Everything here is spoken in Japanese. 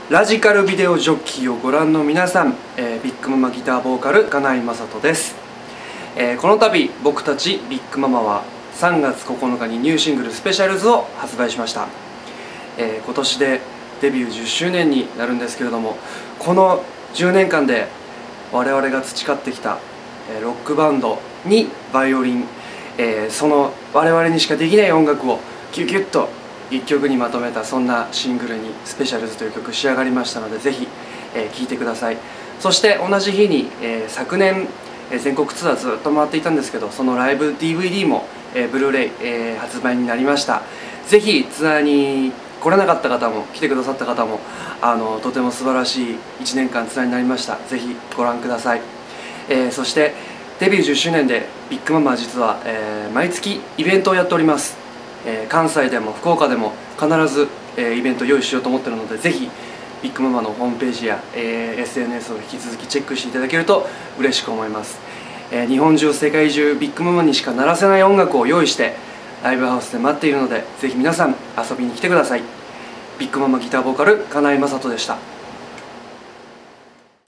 ラジカルビデオジョッキーをご覧の皆さん、ビッグママギターボーカル金井雅人です。この度僕たちビッグママは3月9日にニューシングル「スペシャルズ」を発売しました。今年でデビュー10周年になるんですけれども、この10年間で我々が培ってきたロックバンドにバイオリン、その我々にしかできない音楽をギュギュッと1曲にまとめた、そんなシングルに「スペシャルズ」という曲仕上がりましたので、ぜひ聴いてください。そして同じ日に昨年全国ツアーずっと回っていたんですけど、そのライブ DVD もブルーレイ発売になりました。ぜひツアーに来れなかった方も来てくださった方もとても素晴らしい1年間ツアーになりました。ぜひご覧ください。そしてデビュー10周年でビッグママは実は毎月イベントをやっております。関西でも福岡でも必ずイベント用意しようと思っているので、ぜひビッグママのホームページや SNS を引き続きチェックしていただけると嬉しく思います。日本中世界中ビッグママにしか鳴らせない音楽を用意してライブハウスで待っているので、ぜひ皆さん遊びに来てください。ビッグママギターボーカル金井雅人でした。